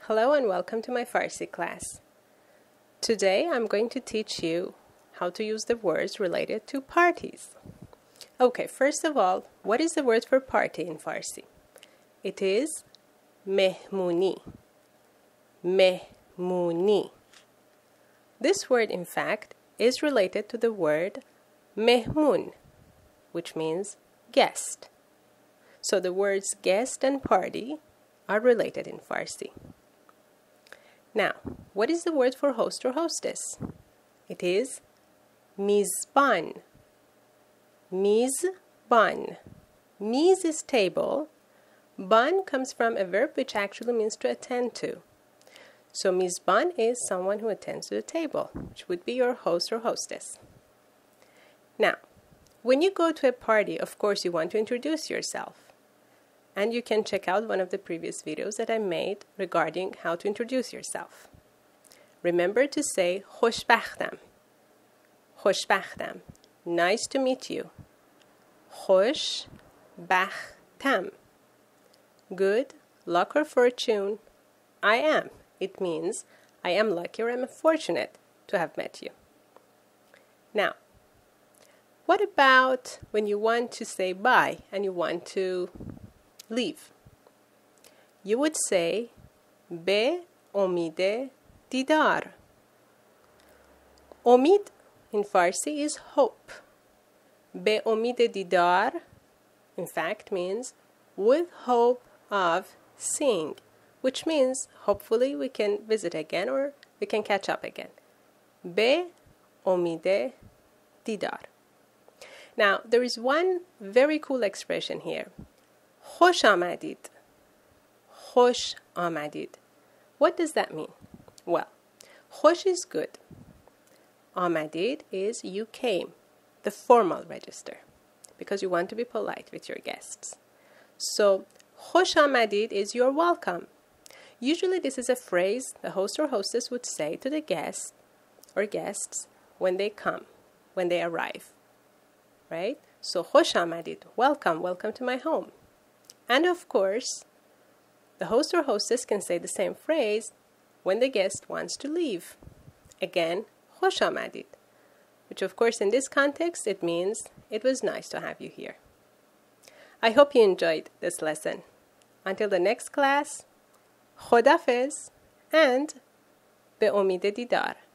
Hello and welcome to my Farsi class. Today I'm going to teach you how to use the words related to parties. Okay, first of all, what is the word for party in Farsi? It is mehmuni. Mehmuni. This word, in fact, is related to the word mehmun, which means guest. So the words guest and party are related in Farsi. Now, what is the word for host or hostess? It is mizban. Mizban. Miz is table. Ban comes from a verb which actually means to attend to. So mizban is someone who attends to the table, which would be your host or hostess. Now, when you go to a party, of course you want to introduce yourself. And you can check out one of the previous videos that I made regarding how to introduce yourself. Remember to say خوشبختم. خوشبختم. Nice to meet you. خوشبختم. Good luck or fortune. I am. It means I am lucky or I'm fortunate to have met you. Now, what about when you want to say bye and you want to leave? You would say به امید دیدار. امید in Farsi is hope. به امید دیدار in fact means with hope of seeing, which means hopefully we can visit again or we can catch up again. به امید دیدار. Now, there is one very cool expression here. خوش آمدید. خوش آمدید. What does that mean? Well, خوش is good. آمدید is you came, the formal register, because you want to be polite with your guests. So, خوش آمدید is you're welcome. Usually this is a phrase the host or hostess would say to the guest or guests when they come, when they arrive. Right? So, خوش آمدید, welcome, welcome to my home. And of course, the host or hostess can say the same phrase when the guest wants to leave. Again, خوش آمدید, which of course in this context it means it was nice to have you here. I hope you enjoyed this lesson. Until the next class, خداحافظ and به امید دیدار.